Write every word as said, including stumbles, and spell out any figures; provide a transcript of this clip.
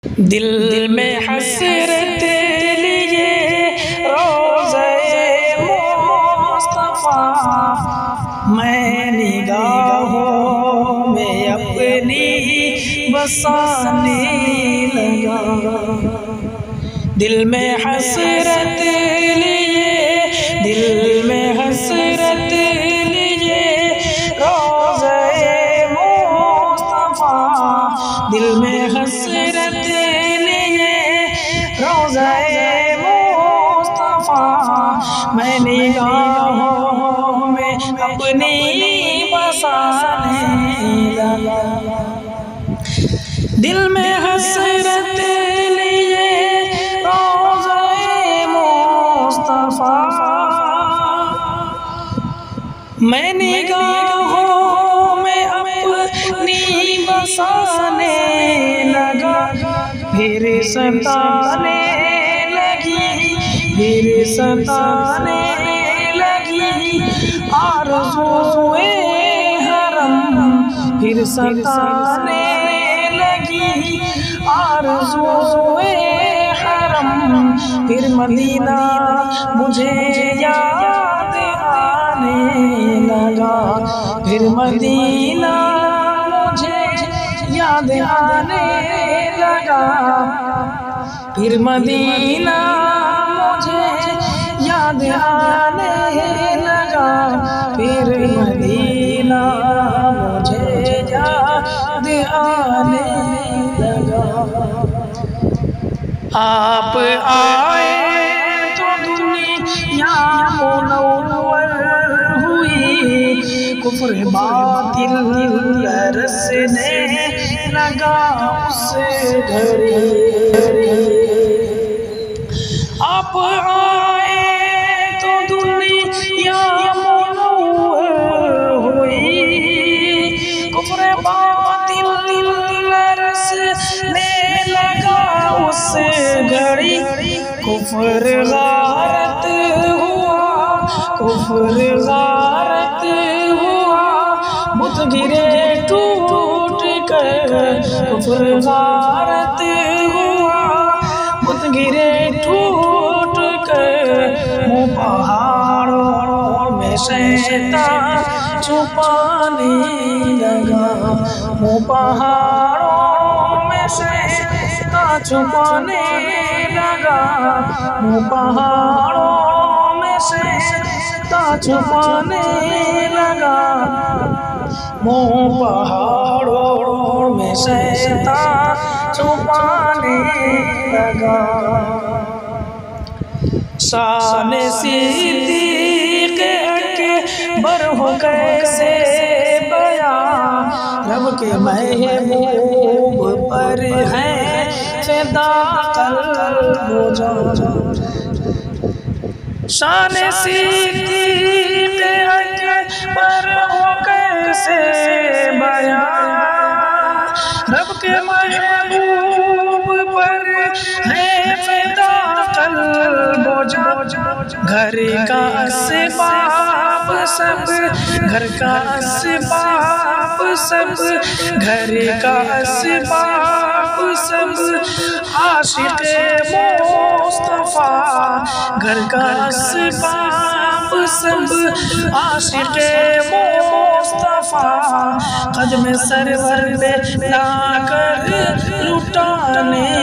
دل میں حسرت لیے روضہ مصطفیٰ میں نگاہوں میں اپنی بسانے لگا۔ دل میں حسرت لیے دل میں حسرت لیے روضہ مصطفیٰ، دل میں حسرت لیے روضہ مصطفیٰ میں نگاہوں میں اپنی بسانے لگا۔ دل میں حسرت لیے روضہ مصطفیٰ میں نگاہوں میں اپنی بسانے لگا۔ پھر ستانے لگی پھر ستانے لگی آرزوئے حرم، پھر ستانے لگی آرزوئے حرم، پھر مدینہ مجھے یاد آنے لگا، پھر مدینہ مجھے یاد آنے لگا، پھر مدینہ مجھے یاد آنے لگا، پھر مدینہ مجھے یاد آنے لگا۔ آپ آئے تو دنیا منور ہوئی، کفر باطل رسنے لگا اس گھڑی۔ آپ آئے تو دنیا منور ہوئی، کفر باطل رسنے لگا اس گھڑی۔ کفر غارت ہوا کفر غارت ہوا بت گرے ٹوٹ کر، کفر غارت ہوا بت گرے ٹوٹ کر، منہ پہاڑوں میں شیطان چھپانے لگا، منہ پہاڑوں میں شیطان چھپانے لگا، منہ پہاڑوں میں شیطان چھپانے لگا، منہ پہاڑوں میں شیطان چھپانے لگا۔ شان صدیق اکبر ہو کیسے بیان، رب کے محبوب پر ہے فدا قلب و جان۔ شان صدیق اکبر ہو کیسے بیان، رب کے محبوب پر ہے فدا قلب و جان۔ گھر کا اسباب سب گھر کا اسباب سب گھر کا اسباب سب عاشق مصطفیٰ، گھر کا اسباب سب عاشق مصطفیٰ، قدم سرور پہ لا کر لٹانے